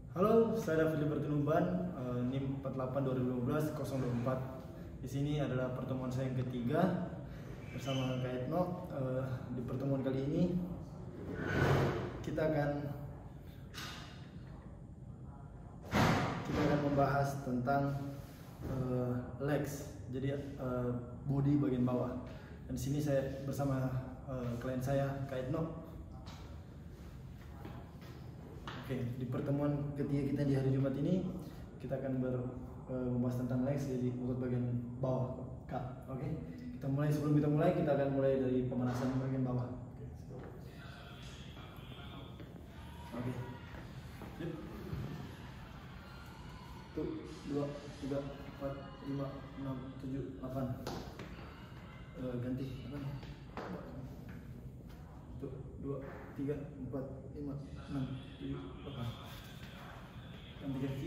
Halo, saya David Libertinuban, NIM 48 2015 024. Di sini adalah pertemuan saya yang ketiga bersama Kak Etno. Di pertemuan kali ini kita akan membahas tentang legs, jadi body bagian bawah. Dan di sini saya bersama klien saya Kak Etno. Oke, di pertemuan ketiga kita di hari Jumat ini kita akan membahas tentang legs, jadi otot bagian bawah, Kak. Oke, sebelum kita mulai kita akan mulai dari pemanasan bagian bawah. Oke. Sip. 1, 2, 3, 4, 5, 6, 7, 8. Ganti. 1, 2, 3, 4, 5, 6, 7, 8. Ganti kaki.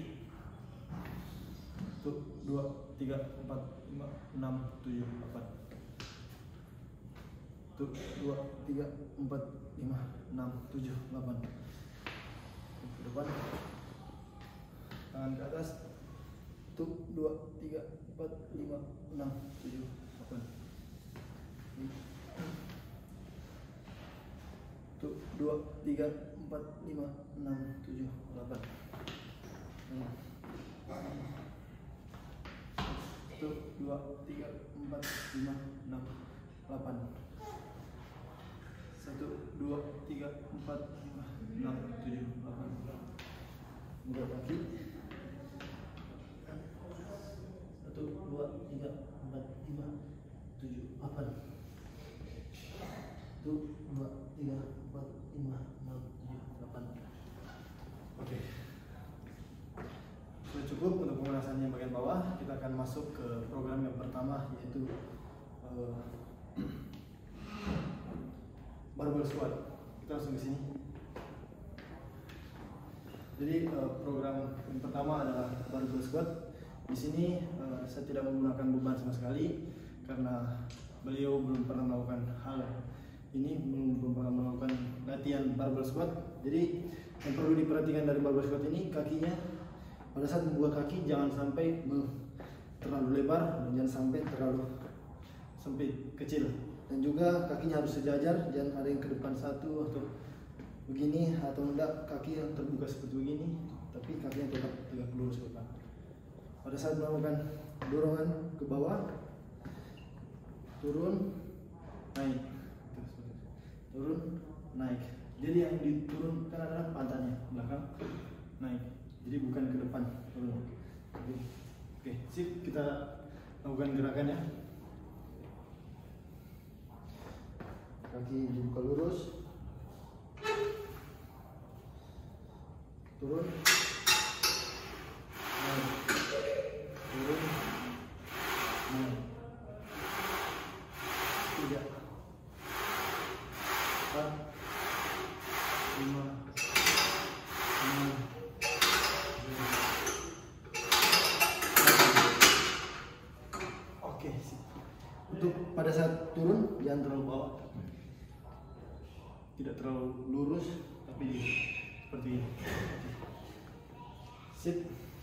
1, 2, 3, 4, 5, 6, 7, 8. 1, 2, 3, 4, 5, 6, 7, 8. Ke depan. Tangan ke atas. 1, 2, 3, 4, 5, 6, 7, 8. 1, 2, 3, 4, 5, 6, 7, 8. 1, 2, 3, 4, 5, 6, 8. 1, 2, 3, 4, 5, 6, 7, 8. Buka kaki. 1, 2, 3, 4, 5, 7, 8. 1, 2, 3, 4, 5, 6, 7, 8. Oke. Sudah cukup untuk pemanasan yang bagian bawah. Kita akan masuk ke program yang pertama, yaitu barbell squat. Kita langsung ke sini. Jadi program yang pertama adalah barbell squat. Di sini saya tidak menggunakan beban sama sekali karena beliau belum pernah melakukan hal ini, belum pernah melakukan latihan barbell squat. Jadi yang perlu diperhatikan dari barbell squat ini, kakinya pada saat membuka kaki jangan sampai terlalu lebar dan jangan sampai terlalu sempit, kecil. Dan juga kakinya harus sejajar, jangan ada yang ke depan satu atau begini, atau enggak kaki yang terbuka seperti begini, tapi kakinya tetap tegak lurus ke depan. Pada saat melakukan dorongan ke bawah, turun, naik, turun, naik. Jadi yang diturunkan adalah pantatnya, belakang, naik. Jadi bukan ke depan, turun. Oke, sip, kita lakukan gerakannya. Kaki dibuka lurus, turun, naik, turun, naik. 3, 4, 5, 6. Oke, sip. Untuk pada saat turun jangan terlalu bawah, tidak terlalu lurus, tapi seperti ini. Sip.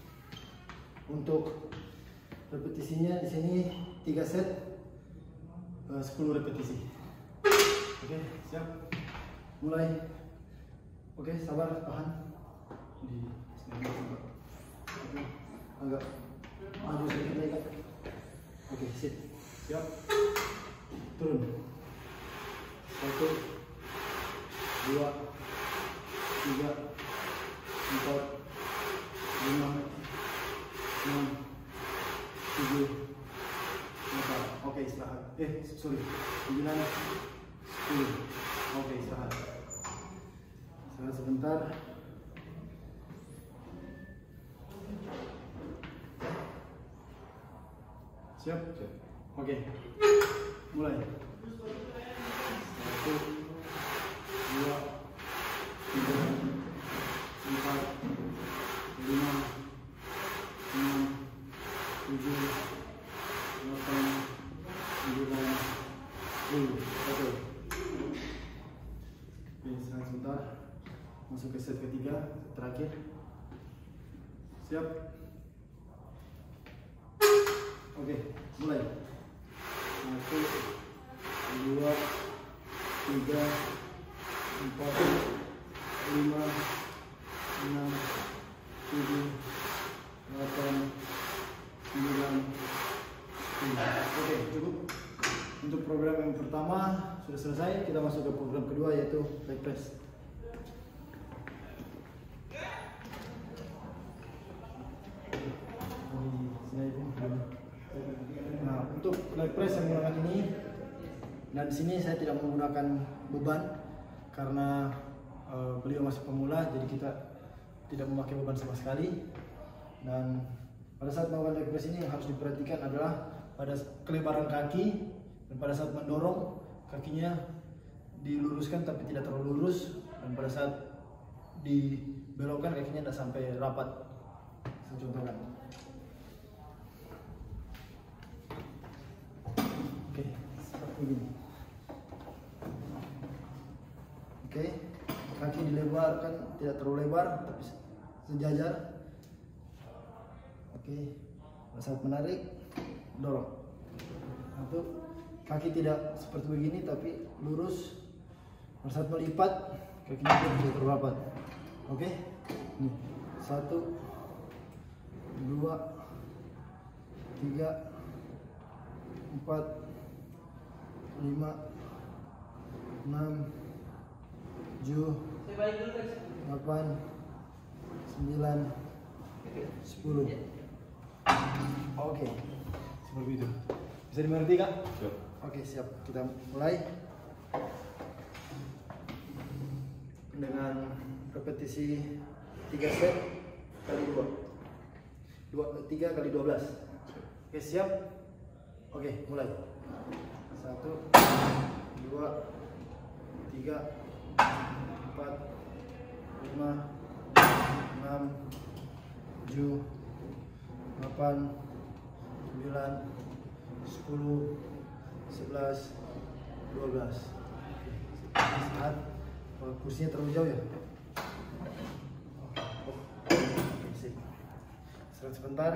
Untuk repetisinya di sini 3 set 10 repetisi. Oke, siap. Mulai. Oke, sabar, tahan. Di sini oke, agak maju sedikit lagi. Oke, sip. Siap. Turun. 1, 2, 3, 4, 5, 6, 7, 8. Oke, istirahat. Sorry. 9, 10. Oke, istirahat. Istirahat sebentar. Siap? Siap. Oke. Mulai. 1, 2, 3, 4, 5, 6, 7, 8, 9, 10. Oke. Oke, sebentar. Masuk ke set ketiga, terakhir. Siap. Oke, mulai. 1, 2, 3, 4, 5, 6, 7, 8, 9, 10. Oke, cukup. Untuk program yang pertama sudah selesai, kita masuk ke program kedua yaitu leg press. Nah, untuk leg press yang menggunakan ini, dan di sini saya tidak menggunakan beban karena beliau masih pemula, jadi kita tidak memakai beban sama sekali. Dan pada saat melakukan leg press ini yang harus diperhatikan adalah pada kelebaran kaki, dan pada saat mendorong kakinya diluruskan tapi tidak terlalu lurus, dan pada saat dibelokkan kakinya tidak sampai rapat. Saya contohkan. Oke, seperti ini. Oke, kaki dilebarkan, tidak terlalu lebar tapi sejajar. Oke, pada saat menarik, dorong. Untuk kaki tidak seperti begini tapi lurus. Pada saat melipat, kakinya tidak terrapat. Oke, nih 1, 2, 3, 4, 5, 6, 7, 8, 9, 10. Oke, seperti itu. Bisa dimengerti kan? Siap. Oke, siap. Kita mulai dengan repetisi 3 set kali 2. 3 kali 12. Oke, siap. Oke, mulai. 1, 2, 3, 4, 5, 6, 7, 8, 9, 10, 11, 12. Saat kursinya terlalu jauh ya. Oke, sip. Istirahat sebentar.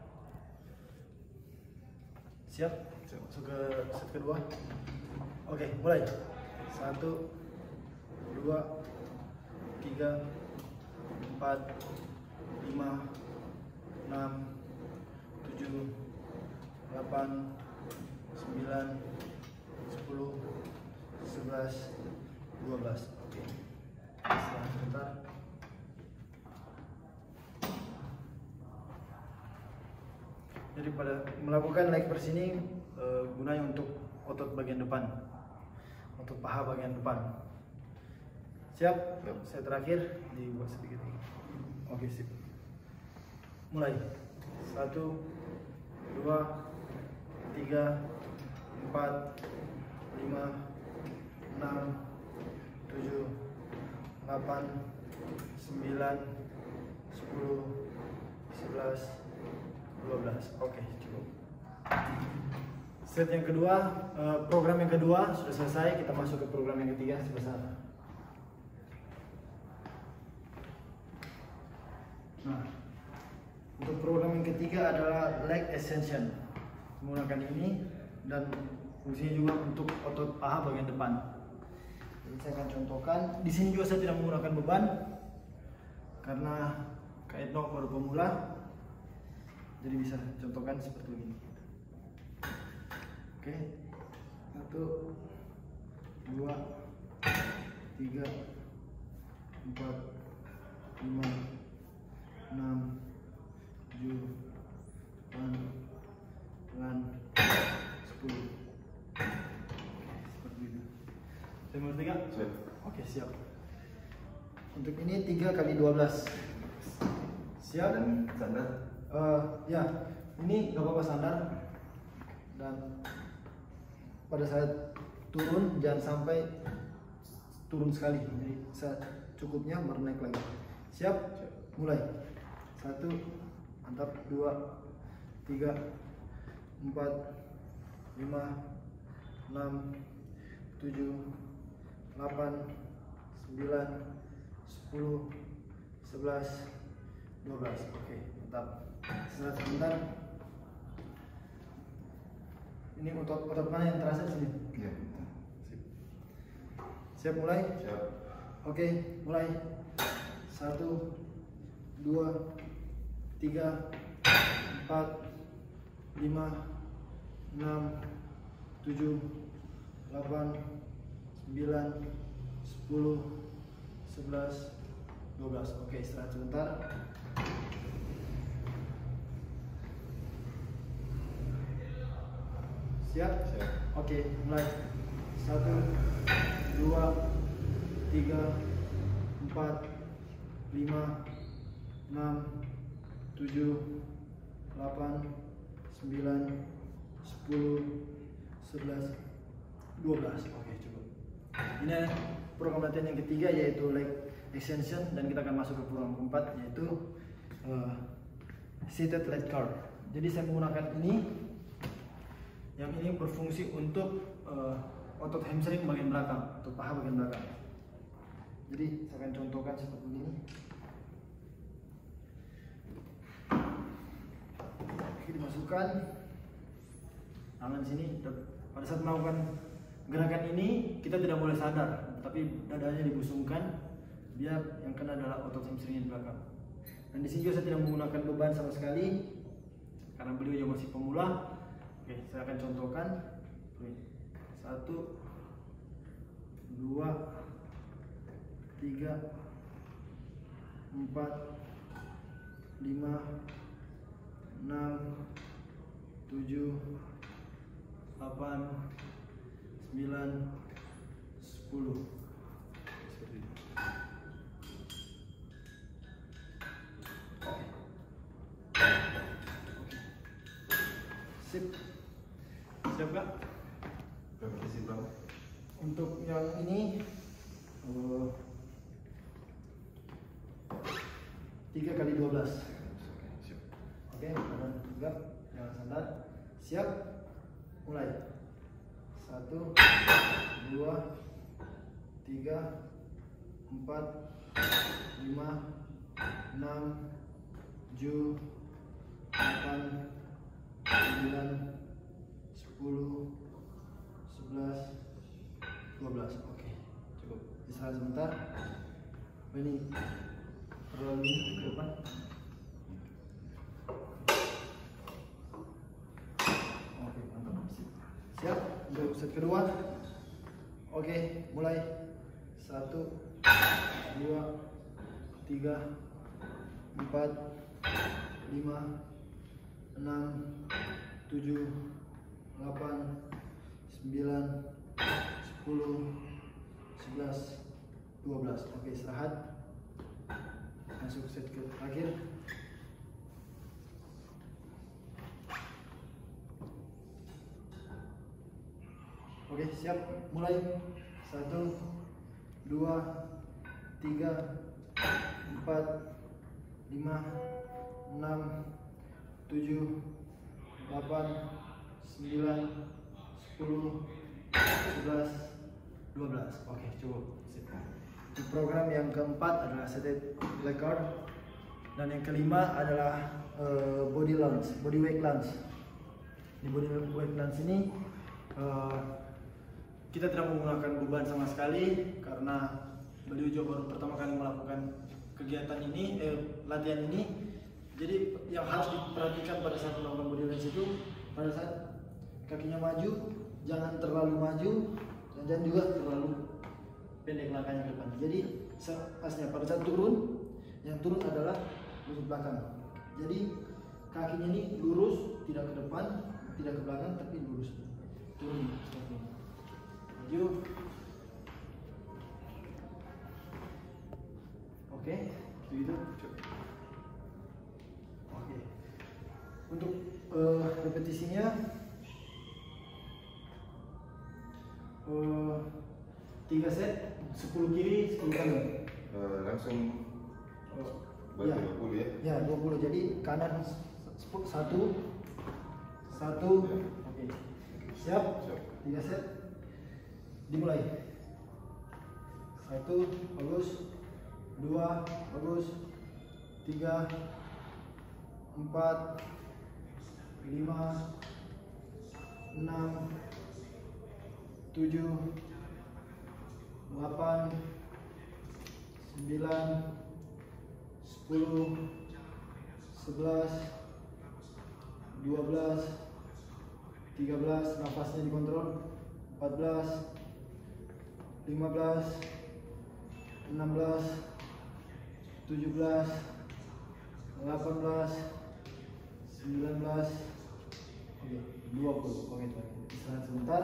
Siap? Masuk ke set kedua. Oke, mulai. 1, 2, 3, 4, 5, 6, 7, 8, 9, 10, 11, 12. Oke. Istirahat sebentar. Jadi pada melakukan leg press ini gunanya untuk otot bagian depan, otot paha bagian depan. Siap? Saya terakhir dibuat sedikit. Oke, sip. Mulai. 1, 2, 3, 4, 5, 6, 7, 8, 9, 10, 11, 12. Oke, cukup. Set yang kedua, program yang kedua sudah selesai. Kita masuk ke program yang ketiga sebesar. Nah, untuk program yang ketiga adalah leg extension. Menggunakan ini dan fungsinya juga untuk otot paha bagian depan. Jadi saya akan contohkan. Di sini juga saya tidak menggunakan beban karena Kak Etno baru pemula. Jadi bisa contohkan seperti ini. Oke, 1, 2, 3, 4, 5, 6, 7, 8, 9, 10. Seperti itu. Saya mengerti kan? Siap. Oke, siap. Untuk ini 3 kali 12. Siap? Dan sandar? Ya, ini gak apa-apa sandar. Dan pada saat turun jangan sampai turun sekali. Jadi cukupnya baru naik lagi. Siap? Mulai. 1, mantap. 2, 3, 4, 5, 6, 7, 8, 9, 10, 11, 12. Oke, mantap. Sebentar. Ini otot mana yang terasa di sini? Iya. Siap mulai? Siap. Oke, mulai. 1, 2, 3, 4, 5, 6, 7, 8, 9, 10, 11, 12. Oke, istirahat sebentar. Siap? Siap. Oke, mulai. 1, 2, 3, 4, 5, 6, 7, 8, 9, 10, 11, 12. Oke, cukup. Ini program latihan yang ketiga yaitu leg extension, dan kita akan masuk ke program keempat yaitu seated leg curl. Jadi saya menggunakan ini, yang ini berfungsi untuk otot hamstring bagian belakang, atau paha bagian belakang. Jadi saya akan contohkan seperti ini. Oke, dimasukkan tangan sini. Pada saat melakukan gerakan ini kita tidak boleh sadar, tapi dadanya dibusungkan biar yang kena adalah otot hamstring di belakang. Dan di sini juga saya tidak menggunakan beban sama sekali karena beliau juga masih pemula. Oke, saya akan contohkan. 1, 2, 3, 4, 5, 6, 7, 8, 9, 10. Seperti itu. Sip. Siap gak? Repetisi berapa? Untuk yang ini 3 kali 12. Siap. Oke, badan tegak, jangan sandar. Siap. Mulai. 1, 2, 3, 4, 5, 6, 7, 8, 9, 10, 11, 12. Oke, cukup. Istirahat sebentar. Ini perlu ini ke depan. Oke, mantap. Siap untuk set kedua. Oke, mulai. 1, 2, 3, 4, 5, 6, 7, 8, 9, 10, 11, 12. Oke, istirahat. Masuk set ke terakhir. Oke, siap. Mulai. 1, 2, 3, 4, 5, 6, 7, 8, 9, 10, 11, 12. Oke, cukup. Di program yang keempat adalah seated leg curl, dan yang kelima adalah body weight lunge. Di body weight lunge ini kita tidak menggunakan beban sama sekali karena beliau juga baru pertama kali melakukan kegiatan ini, latihan ini. Jadi yang harus diperhatikan pada saat melakukan body lunge itu, pada saat kakinya maju, jangan terlalu maju dan jangan juga terlalu pendek langkahnya ke depan. Jadi pasnya pada saat turun, yang turun adalah lutut belakang. Jadi kakinya ini lurus, tidak ke depan, tidak ke belakang, tapi lurus. Turun seperti ini. Maju. Oke, begitu. Oke. Untuk repetisinya 3 set, 10 kiri, 10 kanan. Langsung Ya. 20 ya? Ya, 20. Jadi kanan 1. Oke. Siap? Siap. 3 set. Dimulai. 1, bagus. 2, bagus. 3, 4, 5, 6, 7, 8, 9, 10, 11, 12, 13, nafasnya dikontrol, 14, 15, 16, 17, 18, 19, oke, 20. Oke, istirahat sebentar.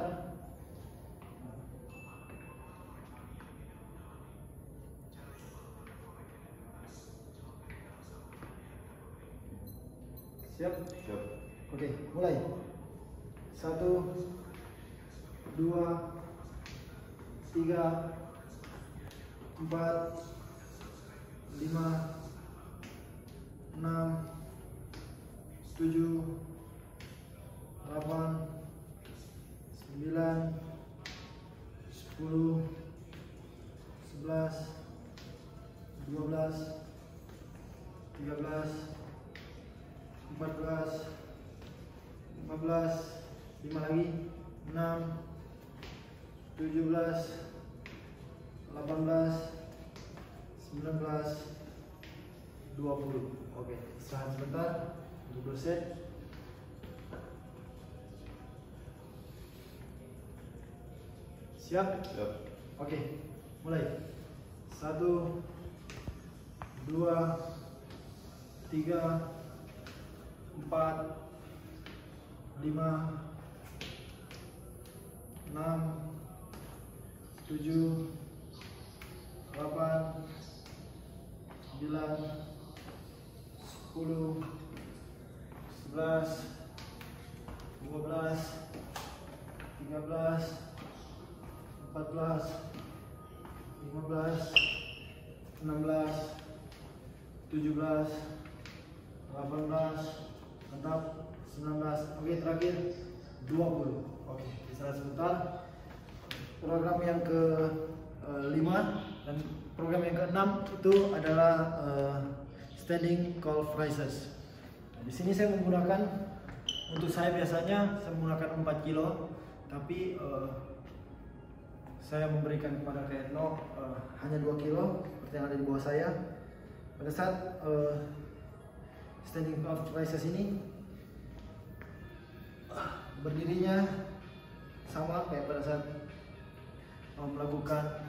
Siap? Siap. Oke, mulai. 1, 2, 3, 4, 5, 6, 7, 8, 9, 10, 11, 12, 13, 14, 15, 5 lagi, 6, 17, 18, 19, 20. Oke, istirahat sebentar untuk dosen. Siap? Siap. Oke, mulai. 1, 2, 3, 4, 5, 6, 7, 8, 9, 10, 11, 12, 13, 14, 15, 16, 17, 18, mantap, 19, oke, terakhir 20. Oke, istirahat sebentar. Program yang ke-5 dan program yang ke-6 itu adalah standing calf raises. Nah, di sini saya menggunakan, untuk saya biasanya saya menggunakan 4 kilo, tapi saya memberikan kepada Kak Etno hanya 2 kilo seperti yang ada di bawah saya. Pada saat standing calf raises ini berdirinya sama kayak pada saat melakukan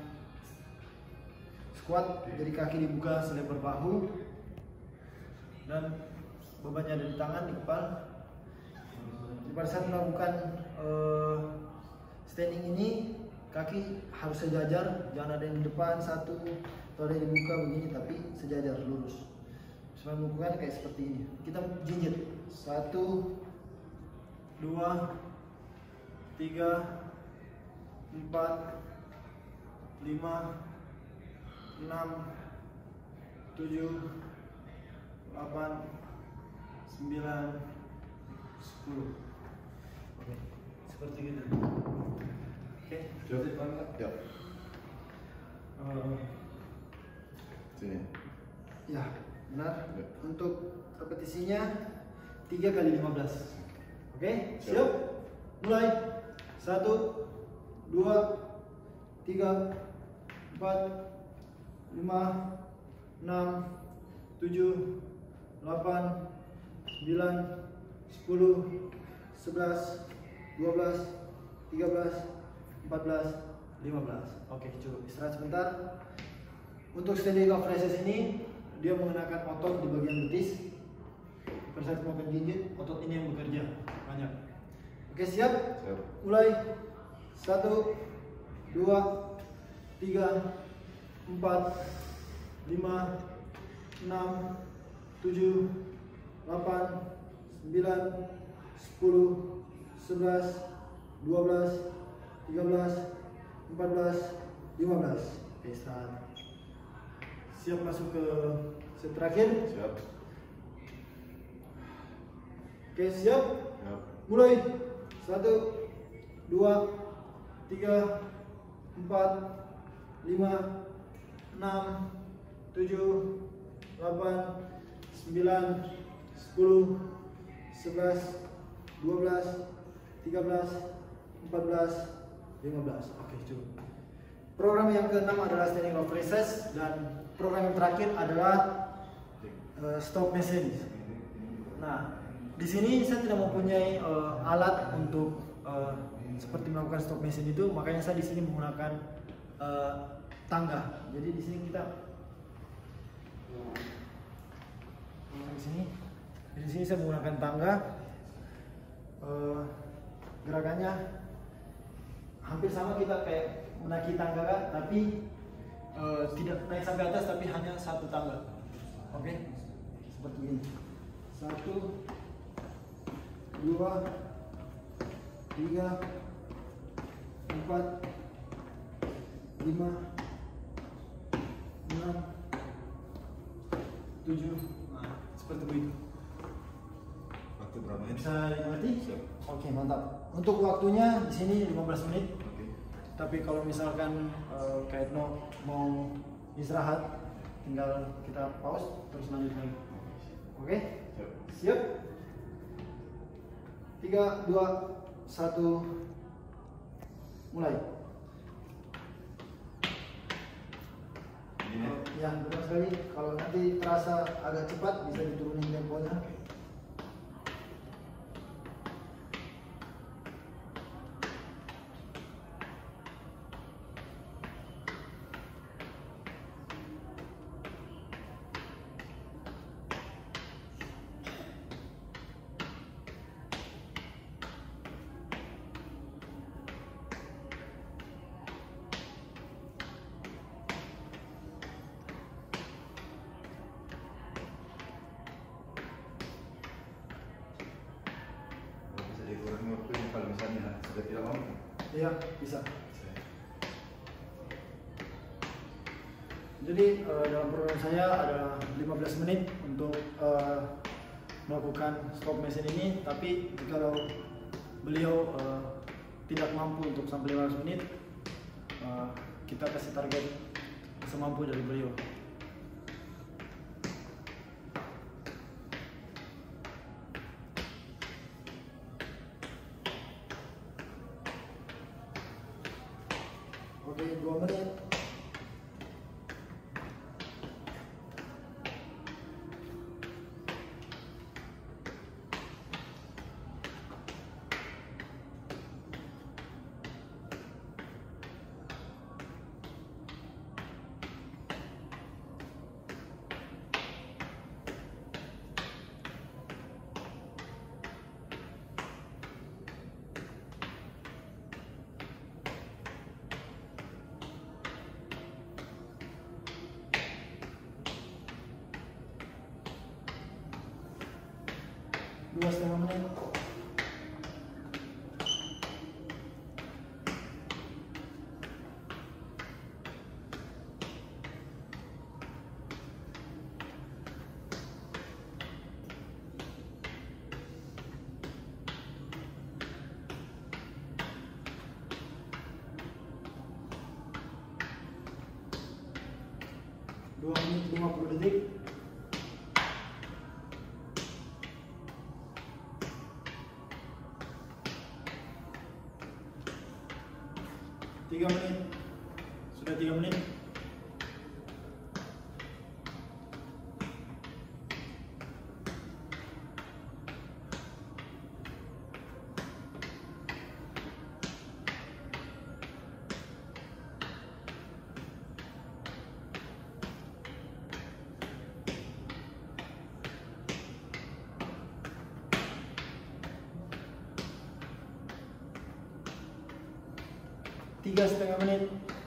squat, jadi kaki dibuka selebar bahu dan bebannya ada di tangan, di kepala. Pada saat melakukan standing ini kaki harus sejajar, jangan ada yang di depan satu atau ada yang dibuka begini, tapi sejajar lurus. Saya melakukan kayak seperti ini. Kita jinjit 1, 2, 3, 4, 5, 6, 7, 8, 9, 10. Oke, seperti itu. Oke, Siap. Ya. Sini. Ya, benar. Ya. Untuk repetisinya 3 kali 15. Oke, Siap. siap? Mulai. 1, 2, 3, 4, 5, 6, 7, 8, 9, 10, 11, 12, 13, 14, 15. Oke, cukup. Istirahat sebentar. Untuk standing calf raises ini dia mengenakan otot di bagian betis. Pada saat melakukan jinjit, otot ini yang bekerja banyak. Oke, siap? Siap. Mulai. 1, 2, 3, 4, 5, 6, 7, 8, 9, 10, 11, 12, 13, 14, 15. Oke, istirahat. Siap masuk ke set terakhir? Siap. Oke, siap? Siap. Mulai. 1, 2, 3, 4, 5, 6, 7, 8, 9, 10, 11, 12, 13, 14, 15. Oke, cukup. Program yang keenam adalah standing off recess, dan program yang terakhir adalah stop machine. Nah, di sini saya tidak mempunyai alat untuk seperti melakukan stop machine itu, makanya saya di sini menggunakan tangga. Jadi di sini kita di sini saya menggunakan tangga. Gerakannya hampir sama kita kayak menaiki tangga kan, tapi tidak naik sampai atas, tapi hanya satu tangga. Oke, seperti ini. 1, 2, 3, 4, 5, 6, 7. Nah, seperti itu. Waktu berapa menit? Bisa dimengerti? Siap. Oke, mantap. Untuk waktunya di sini 15 menit. Oke. Tapi kalau misalkan Kak Etno mau istirahat, tinggal kita pause terus lanjut lagi. Oke? Siap. Siap? 3, 2, 1, mulai. Ini. Ya, benar sekali. Kalau nanti terasa agak cepat, bisa diturunin temponya. Bisa dikurangi waktunya kalau misalnya sudah tidak mampu. Iya, bisa. Jadi dalam program saya ada 15 menit untuk melakukan stop machine ini, tapi jika beliau tidak mampu untuk sampai 15 menit, kita kasih target semampu dari beliau. Oke, 2 menit. Dua setengah menit. Dua menit 50 detik. Tiga menit. Sudah 3 menit. Tiga setengah menit.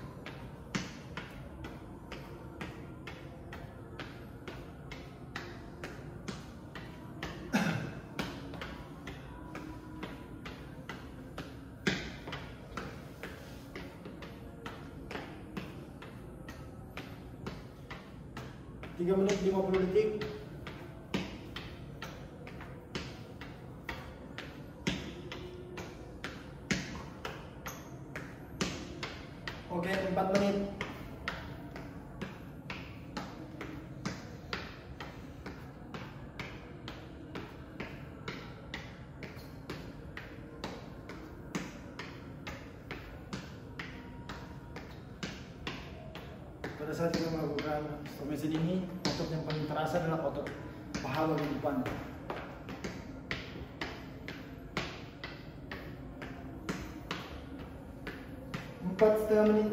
Tiga menit 50 detik. Oke, 4 menit. saat kita melakukan stop mesin ini, otot yang paling terasa adalah otot paha bagian depan. 4,5 menit.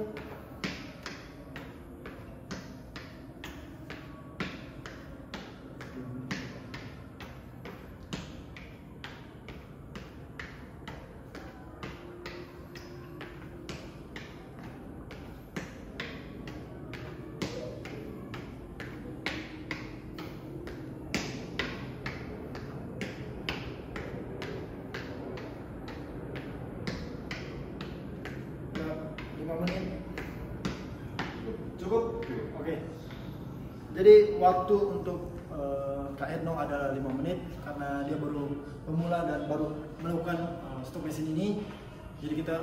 Cukup? Oke. Jadi waktu untuk Kak Etno adalah 5 menit karena dia baru pemula dan baru melakukan stop mesin ini. Jadi kita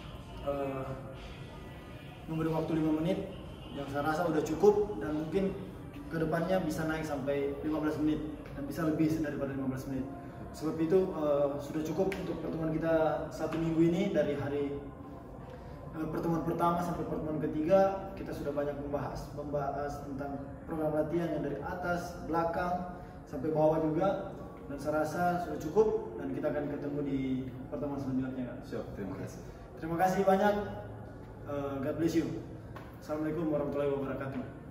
memberi waktu 5 menit yang saya rasa udah cukup, dan mungkin kedepannya bisa naik sampai 15 menit dan bisa lebih daripada 15 menit. Sebab itu sudah cukup untuk pertemuan kita 1 minggu ini. Dari hari pertemuan pertama sampai pertemuan ketiga kita sudah banyak membahas tentang program latihan yang dari atas, belakang sampai bawah juga, dan saya rasa sudah cukup dan kita akan ketemu di pertemuan selanjutnya. Siap, terima kasih. Terima kasih banyak. God bless you. Assalamualaikum warahmatullahi wabarakatuh.